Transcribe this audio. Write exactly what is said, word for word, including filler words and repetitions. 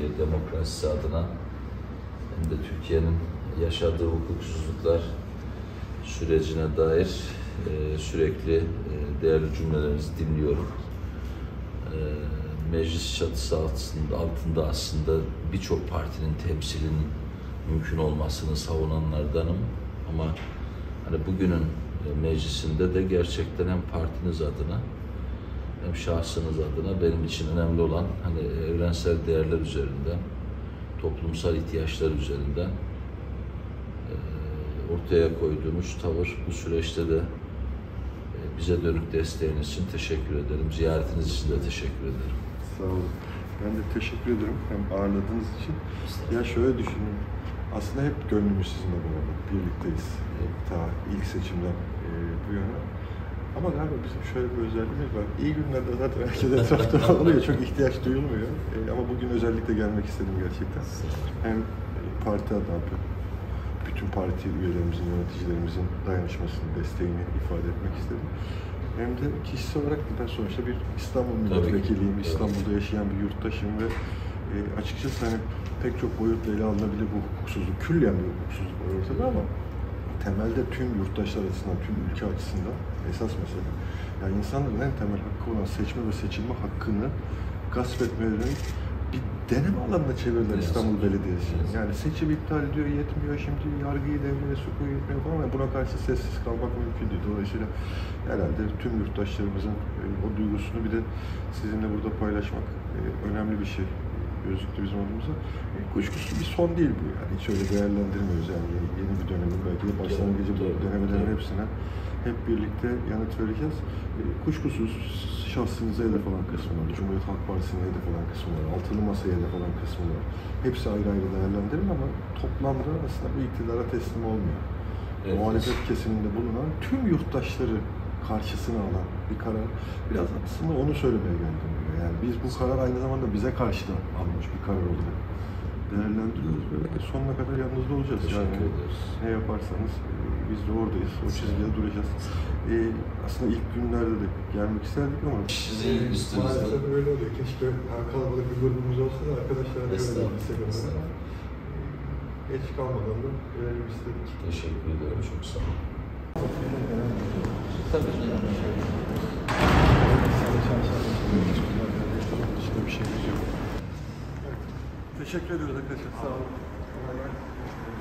Türkiye demokrasisi adına hem de Türkiye'nin yaşadığı hukuksuzluklar sürecine dair e, sürekli e, değerli cümlelerinizi dinliyorum. E, meclis çatısı altında, altında aslında birçok partinin temsilinin mümkün olmasını savunanlardanım. Ama hani bugünün meclisinde de gerçekten hem partiniz adına hem şahsınız adına benim için önemli olan hani evrensel değerler üzerinden, toplumsal ihtiyaçlar üzerinden e, ortaya koyduğunuz tavır bu süreçte de e, bize dönük desteğiniz için teşekkür ederim. Ziyaretiniz için de teşekkür ederim. Sağ olun. Ben de teşekkür ederim hem ağırladığınız için. Ya şöyle düşünün, aslında hep gönlümüz sizinle beraber, birlikteyiz. Evet. Ta ilk seçimden e, bu yana. Ama galiba bizim şöyle bir özelliğimiz var. İyi günlerde zaten herkes etrafta oluyor, çok ihtiyaç duyulmuyor. E, ama bugün özellikle gelmek istedim gerçekten. Hem parti adına, bütün parti üyelerimizin, yöneticilerimizin dayanışmasını, desteğini ifade etmek istedim. Hem de kişisel olarak ben sonuçta bir İstanbul milletvekiliyim, İstanbul'da yaşayan bir yurttaşım ve e, açıkçası hani pek çok boyutla ele alınabilir bu hukuksuzluk, külliyen bir hukuksuzluk var ortada ama temelde tüm yurttaşlar açısından, tüm ülke açısından esas mesele. Yani insanların en temel hakkı olan seçme ve seçilme hakkını gasp etmelerinin bir deneme alanına çevirdiler İstanbul Belediyesi. Yani seçim iptal ediyor, yetmiyor, şimdi yargıyı devreye sokuyor, yetmiyor falan. Yani buna karşı sessiz kalmak mümkün değil. Dolayısıyla herhalde tüm yurttaşlarımızın e, o duygusunu bir de sizinle burada paylaşmak e, önemli bir şey gözüktü bizim adımıza. E, kuşkusuz bir son değil bu yani. Hiç öyle değerlendirmiyoruz yani yeni, yeni bir dönemin belki de başlangıcı bu denemelerin hepsine hep birlikte yanıt vereceğiz. E, kuşkusuz şahsınıza hedef olan kısmı var, Cumhuriyet Halk Partisi'ne hedef olan kısmı var, altılı masaya hedef olan kısmı var. Hepsi ayrı ayrı değerlendirin ama toplamda aslında bir iktidara teslim olmuyor. Evet, muhalefet evet. kesiminde bulunan tüm yurttaşları karşısına alan bir karar. Biraz aslında onu söylemeye geldim buraya. Yani biz bu karar aynı zamanda bize karşı da alınmış bir karar olarak değerlendiriyoruz ve sonuna kadar yanınızda olacağız. Yani ne yaparsanız biz de oradayız. O çizgide duracağız. Ee, aslında ilk günlerde de gelmek isterdik ama sizin üstünüzde maalesef öyle oluyor. Keşke kalabalık bir grubumuz olsa da arkadaşlar da öyle destek ama geç kalmadan da görelim istedik. Teşekkür ederim. Çok sağ olun. Tabii canım. Başka bir şeyimiz yok. Teşekkür ediyoruz arkadaşlar. Sağ olun.